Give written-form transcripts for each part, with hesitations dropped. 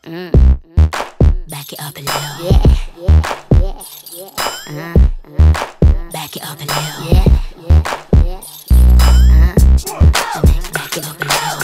Back it up a little. Back it up a little. Back it up a little.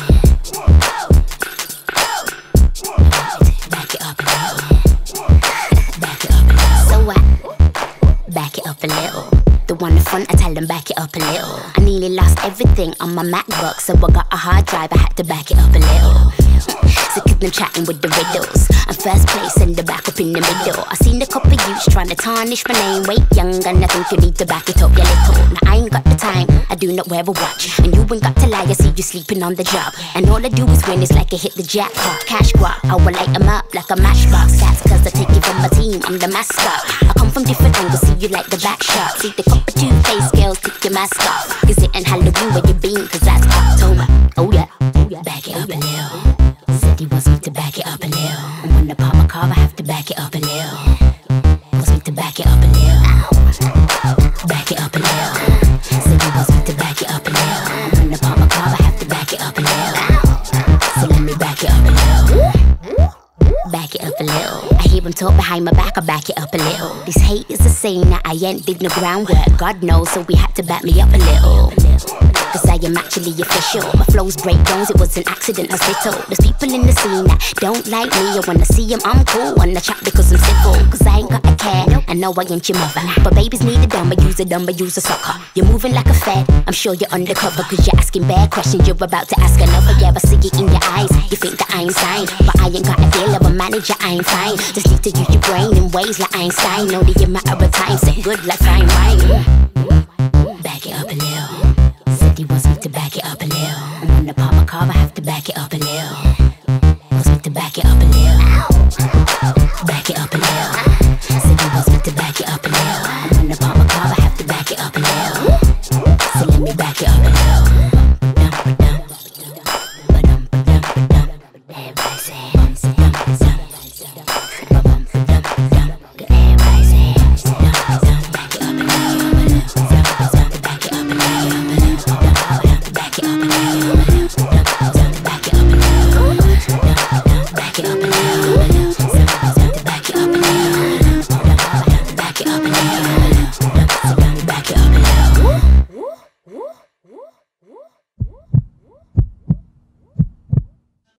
Back it up a little. Back it up a little. So what? Back it up a little. The one in front, I tell them back it up a little. I nearly lost everything on my MacBook, so I got a hard drive, I had to back it up a little. Sick of them chatting with the riddles. I'm first place and the back up in the middle. I seen a couple youths trying to tarnish my name. Wait, young, and I think you need to back it up, you little. Now I ain't got the time, I do not wear a watch. And you ain't got to lie, I see you sleeping on the job. And all I do is win, it's like I hit the jackpot. Cash guap, I will light them up like a matchbox. That's cause I take you from my team, I'm the mascot. I come from different angles, see you like the back shot. See the couple two-faced girls, take your mask off. Cause it ain't Halloween where you been, cause that's October. Oh yeah, back it up a little. Said he wants me to back it up a little. And when I pop my car, I have to back it up a little. Wants me to back it up a little. Back it up a little. Said he wants me to back it up a little. And when I pop my car, I have to back it up a little. So let me back it up a little. Back it up a little. I hear him talk behind my back, I back it up a little. These haters are saying that I ain't did no groundwork. God knows, so we had to back me up a little. Cause I am actually official. My flows break bones, it was an accident, hospital. There's people in the scene that don't like me. And when I see them, I'm cool. When I chat because I'm simple. Cause I ain't got a care, I know I ain't your mother. But babies need a dumb, I use a dumb, I use a sucker. You're moving like a fed, I'm sure you're undercover. Cause you're asking bad questions, you're about to ask another. Yeah, I see it in your eyes, you think that I ain't signed. But I ain't got a deal of a manager, I ain't fine. Just need to use your brain in ways like Einstein. Know the matter of time, set good like fine wine. Back it up a little. Said he wants me to back it up a little.